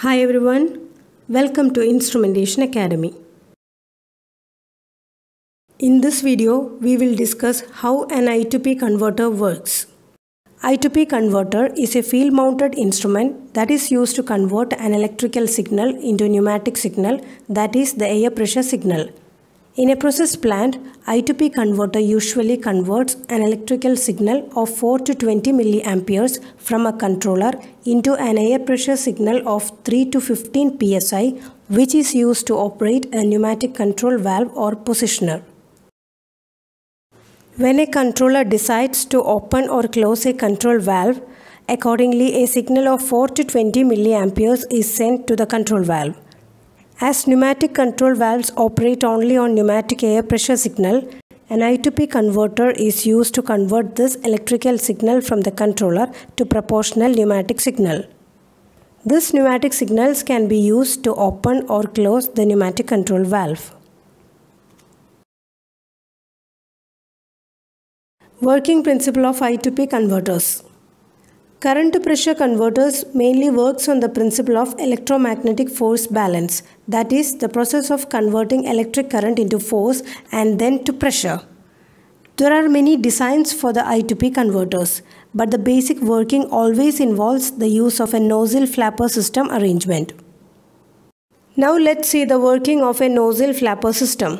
Hi everyone, welcome to Instrumentation Academy. In this video, we will discuss how an I2P converter works. I2P converter is a field-mounted instrument that is used to convert an electrical signal into pneumatic signal, that is the air pressure signal. In a process plant, I2P converter usually converts an electrical signal of 4 to 20 milliamperes from a controller into an air pressure signal of 3 to 15 psi, which is used to operate a pneumatic control valve or positioner. When a controller decides to open or close a control valve, accordingly a signal of 4 to 20 milliamperes is sent to the control valve. As pneumatic control valves operate only on pneumatic air pressure signal, an I2P converter is used to convert this electrical signal from the controller to proportional pneumatic signal. These pneumatic signals can be used to open or close the pneumatic control valve. Working principle of I2P converters. Current to pressure converters mainly works on the principle of electromagnetic force balance, that is, the process of converting electric current into force and then to pressure. There are many designs for the I2P converters, but the basic working always involves the use of a nozzle flapper system arrangement. Now let's see the working of a nozzle flapper system.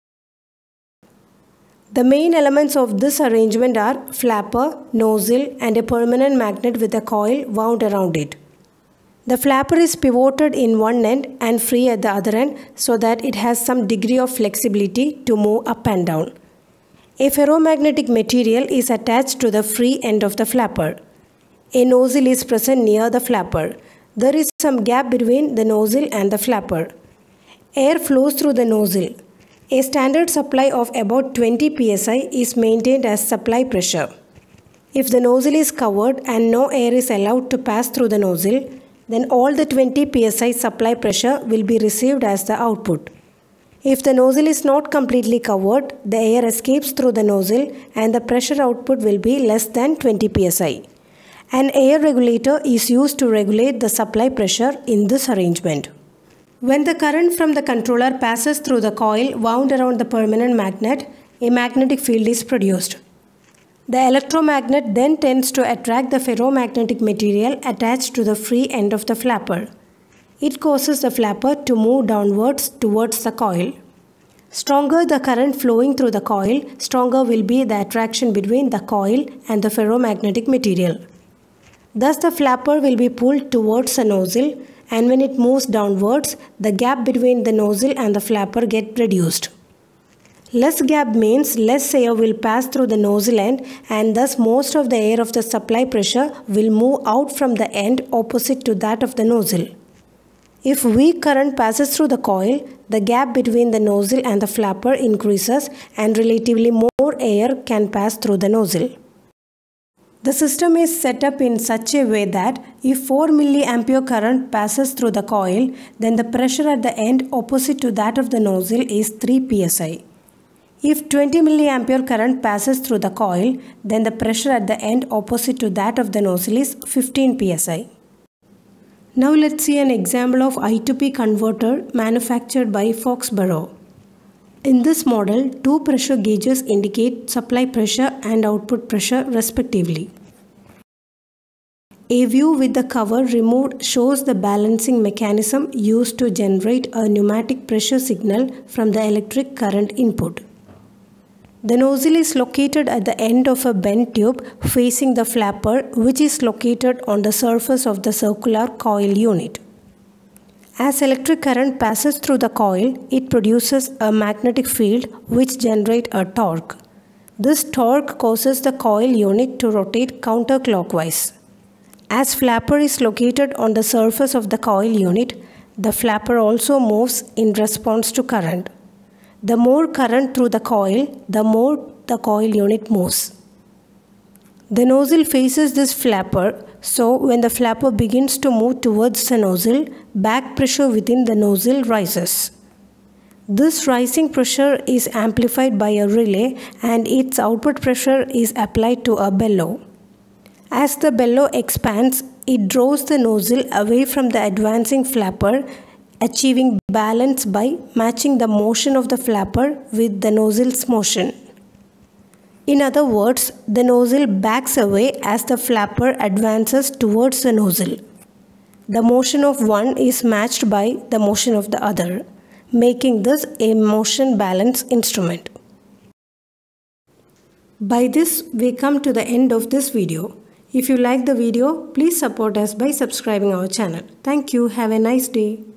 The main elements of this arrangement are flapper, nozzle, and a permanent magnet with a coil wound around it. The flapper is pivoted in one end and free at the other end so that it has some degree of flexibility to move up and down. A ferromagnetic material is attached to the free end of the flapper. A nozzle is present near the flapper. There is some gap between the nozzle and the flapper. Air flows through the nozzle. A standard supply of about 20 psi is maintained as supply pressure. If the nozzle is covered and no air is allowed to pass through the nozzle, then all the 20 psi supply pressure will be received as the output. If the nozzle is not completely covered, the air escapes through the nozzle and the pressure output will be less than 20 psi. An air regulator is used to regulate the supply pressure in this arrangement. When the current from the controller passes through the coil wound around the permanent magnet, a magnetic field is produced. The electromagnet then tends to attract the ferromagnetic material attached to the free end of the flapper. It causes the flapper to move downwards towards the coil. Stronger the current flowing through the coil, stronger will be the attraction between the coil and the ferromagnetic material. Thus the flapper will be pulled towards the nozzle, and when it moves downwards, the gap between the nozzle and the flapper gets reduced. Less gap means less air will pass through the nozzle end, and thus most of the air of the supply pressure will move out from the end opposite to that of the nozzle. If weak current passes through the coil, the gap between the nozzle and the flapper increases and relatively more air can pass through the nozzle. The system is set up in such a way that if 4 milliampere current passes through the coil, then the pressure at the end opposite to that of the nozzle is 3 psi. If 20 milliampere current passes through the coil, then the pressure at the end opposite to that of the nozzle is 15 psi. Now let's see an example of I2P converter manufactured by Foxborough. In this model, two pressure gauges indicate supply pressure and output pressure respectively. A view with the cover removed shows the balancing mechanism used to generate a pneumatic pressure signal from the electric current input. The nozzle is located at the end of a bent tube facing the flapper, which is located on the surface of the circular coil unit. As electric current passes through the coil, it produces a magnetic field which generates a torque. This torque causes the coil unit to rotate counterclockwise. As flapper is located on the surface of the coil unit, the flapper also moves in response to current. The more current through the coil, the more the coil unit moves. The nozzle faces this flapper, so when the flapper begins to move towards the nozzle, back pressure within the nozzle rises. This rising pressure is amplified by a relay and its output pressure is applied to a bellow. As the bellow expands, it draws the nozzle away from the advancing flapper, achieving balance by matching the motion of the flapper with the nozzle's motion. In other words, the nozzle backs away as the flapper advances towards the nozzle. The motion of one is matched by the motion of the other, making this a motion balance instrument. By this, we come to the end of this video. If you like the video, please support us by subscribing our channel. Thank you. Have a nice day.